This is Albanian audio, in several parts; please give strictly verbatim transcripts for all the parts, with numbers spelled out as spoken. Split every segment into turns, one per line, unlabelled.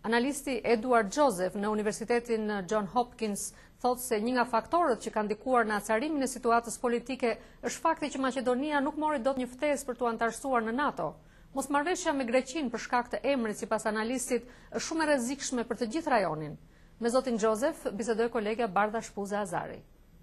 Analisti Eduard Xhozef në Universitetin Xhons Hopkins thotë se një nga faktorët që kanë ndikuar në acarimin e situatës politike është fakti që Maqedonia nuk mori dot një ftesë për t'u anëtarësuar në NATO. Mosmarrveshja me Greqinë për shkak të emrit sipas analistit është shumë e rrezikshme për të gjithë rajonin. Me zotin Xhozef bisedoi kolega Bardha Shpuza Azari.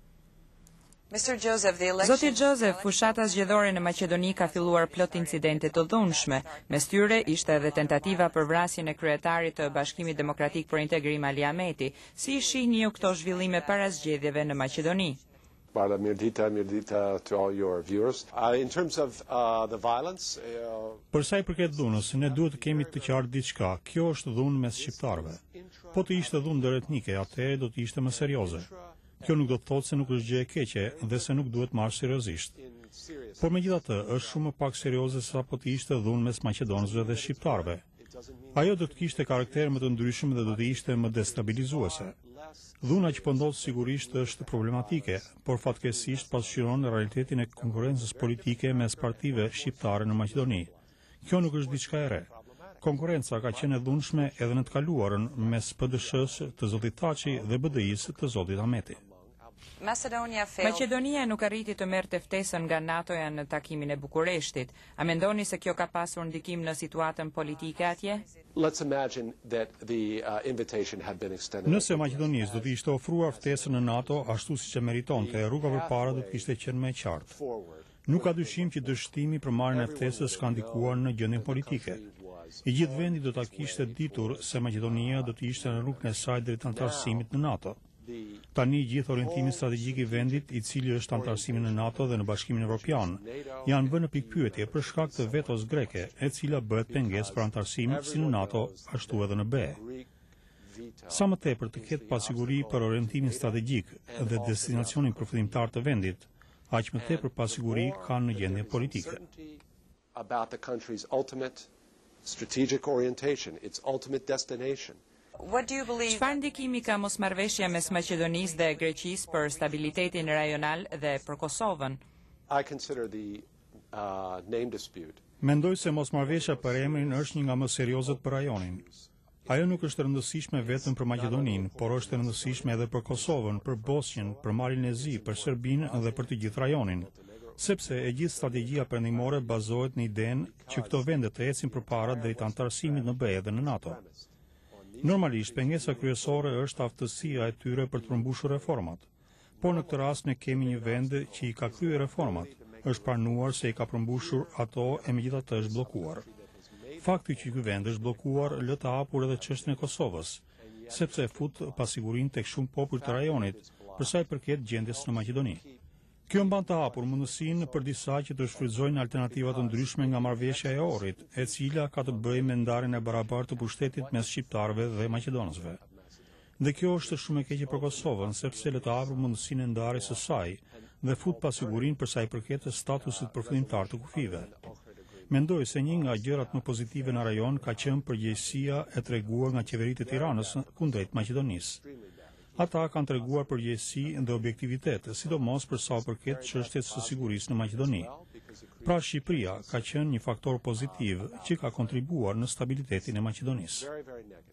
Zoti Xhozef, fushata zgjedhore në Maqedoni ka filluar plot incidente të dhunshme. Mes tyre ishte edhe tentativa për vrasjen e kryetarit të Bashkimit Demokratik për Integrim Ali Ahmeti. Si i shihni ju këto zhvillime parazgjedhjeve në Maqedoni?
Bardha, mirëdita, mirëdita to all your viewers. Uh, in terms of uh, the violence, uh...
Për sa i përket dhunës, ne duhet të kemi të qartë diçka. Kjo është dhunë mes shqiptarëve. Po të ishte dhunë ndëretnike, atëherë do të ishte më serioze. Kjo nuk do të thotë se nuk është gjë e keqe dhe se nuk duhet marrë seriozisht. Por megjithatë, është shumë më pak serioze se sa po të ishte dhunë mes maqedonisëve dhe shqiptarëve. Ajo do të kishte karakter më të ndryshëm dhe do të ishte më destabilizuese. Dhuna që po ndodh sigurisht është problematike, por fatkeqësisht pasqyron realitetin e konkurrencës politike mes partive shqiptare në Maqedoni. Kjo nuk është diçka e re. Konkurenca ka qenë e dhunshme edhe në të kaluarën mes P D S-së të zotit Thaçi dhe B D I-së të zotit Ahmeti.
Maqedonia nuk arriti të merrte ftesën nga NATO-ja në takimin e Bukureshtit. A mendoni se kjo ka pasur ndikim në situatën politike atje?
Nëse Maqedonisë do të ishte ofruar ftesën në NATO ashtu siç e meritonte, rruga përpara do të kishte qenë më e qartë. Nuk ka dyshim që dështimi për marrjen e ftesës ka ndikuar në gjendjen politike. I gjithë vendi do ta kishte ditur se Maqedonia do të ishte në rrugën e saj drejt anëtarësimit në NATO. Tani gjithë orientimi strategjik i vendit, i cili është anëtarësimi në NATO dhe në Bashkimin Evropian, janë vënë në pikpyetje për shkak të vetos greke, e cila bëhet pengesë për anëtarësimin si në NATO ashtu edhe në B E. Sa më tepër të ketë pasiguri për orientimin strategjik dhe destinacionin përfundimtar të vendit, aq më tepër pasiguri kanë në gjendje politike.
Strategic orientation, its ultimate destination.
Çfarë ndikimi ka mosmarrveshja mes Maqedonisë dhe Greqisë për stabilitetin rajonal dhe për Kosovën?
I consider the uh, name dispute.
Mendoj se mosmarrveshja për emrin është një nga më seriozet për rajonin. Ajo nuk është e rëndësishme vetëm për Maqedoninë, por është e rëndësishme edhe për Kosovën, për Bosnjën, për Malin e Zi, për Serbinë dhe për të gjithë rajonin. Sepse e gjithë strategjia perëndimore bazohet në idenë që këto vende të ecin përpara drejt anëtarësimit në B E dhe në NATO. Normalisht, pengesa kryesore është aftësia e tyre për të përmbushur reformat. Por në këtë rast ne kemi një vend që i ka kryer reformat, është pranuar se i ka përmbushur ato e megjithatë është bllokuar. Fakti që ky vend është bllokuar lë të hapur edhe çështjen e Kosovës, sepse fut pasigurinë tek shumë popull të rajonit për sa i përket gjendjes në Maqedoni. Kjo mban të hapur mundësinë për disa që të shfrytëzojnë alternativa të ndryshme nga marrëveshja e Ohrit, e cila ka të bëjë me ndarjen e barabartë të pushtetit mes shqiptarëve dhe maqedonisëve. Dhe kjo është shumë e keqe për Kosovën, sepse le të hapur mundësinë e ndarjes së saj dhe fut pasigurinë për sa i përket statusit përfundimtar të kufive. Mendoj se një nga gjërat më pozitive në rajon ka qenë përgjegjësia e treguar nga qeveritë e Tiranës kundrejt Maqedonisë. Ata kanë treguar përgjegjësi dhe objektivitet, sidomos për sa përket çështjes së sigurisë në Maqedoni. Pra Shqipëria ka qenë një faktor pozitiv që ka kontribuar në stabilitetin e Maqedonisë.